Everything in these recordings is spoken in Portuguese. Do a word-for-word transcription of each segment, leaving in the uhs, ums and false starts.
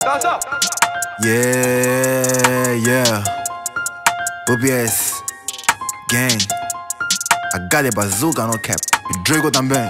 Yeah, yeah. O B S Gang. H D Bazooka no cap. E Draco também.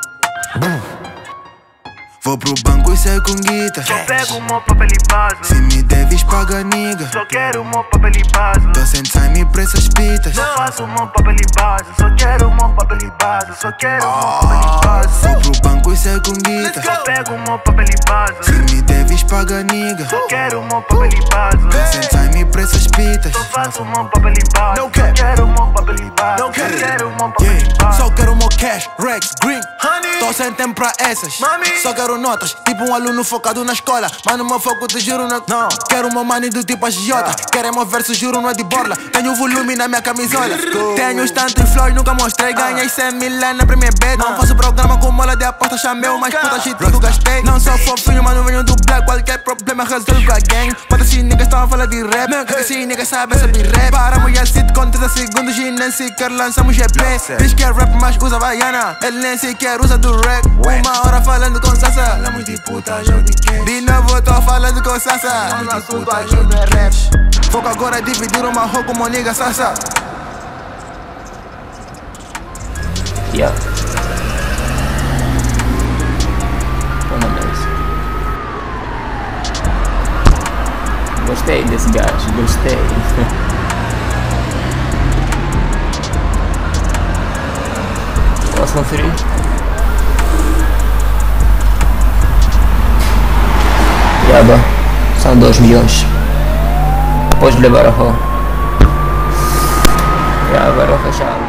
Vou pro banco e saio com guita. Só pego um papel e base. Se me deves paga, niga. Só quero um papel e base. Tô sem time pra essas pitas. Não faço um papel e base. Só quero um papel e base. Só quero um papel e base. Vou pro banco e saio com guita. Só pego um papel e base. Se me deves paga, niga. Só quero um papel e base. Tô sem time pra essas pitas. Só faço um papel e base. Só quero um papel e base. Só quero um papel e base. Só quero meu cash, Rex, Green. Honey. Tô sem tempo pra essas. Mami. Só quero notas, tipo um aluno focado na escola. Mas no meu foco te juro não. não. Quero uma money do tipo agiota. Quero meu verso, juro não é de borla. Tenho volume na minha camisola. Tenho tantos flows, nunca mostrei. Ganhei cem mil lá na primeira bet. Não faço programa com mola de aposta. Chamei o mais puta shit que gastei. Não sou fofinho, mas não venho do black. Qualquer problema resolvo com a gang. Quando esses niggas estão a falar de rap, que esses niggas sabem sobre rap. Paramos a sit com trinta segundos e nem sequer lançamos G P. Diz que é rap, mas usa baiana. Ele nem sequer usa do rap. Uma hora falando com Sassa. Falamos de puta, jogo de quem? De novo tô falando com Sassa. O nosso ajuda é rap. Foco agora é dividir uma roupa com uma nigga Sassa. Yeah. Toma mesmo. Gostei desse gajo, gostei. Posso conferir? Yaba, são dois milhões. Depois de levar a rua. Já agora fechado.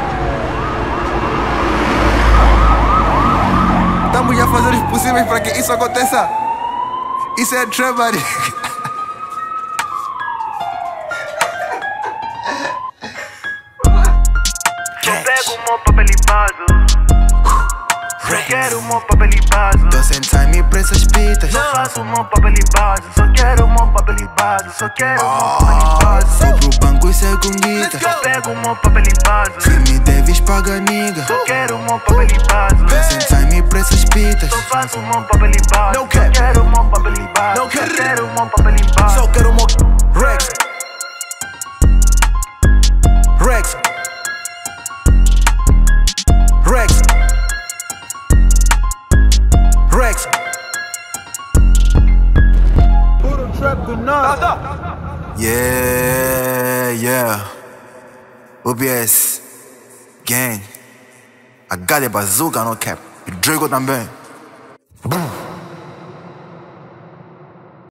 Estamos a fazer os possíveis para que isso aconteça. Isso é trabalho. Só pego um papel e base. Só quero um papel e base. Tô sem time pra essas pitas. Não faço um papel e base. Só quero um papel e base. Só quero um papel e base. Vou pro banco e saio com guita. Só pego um papel e base. Se me deves paga, niga. Só quero um papel e base. Tô sem time pra essas pitas. Só faço um papel e base. Só quero um papel e base. Só quero um papel e base. Só quero meu Rex. Rex. Rex. Rex. Puro trap do nada. Yeah, yeah. O B S Gang. H D Bazooka no cap. E Draco também.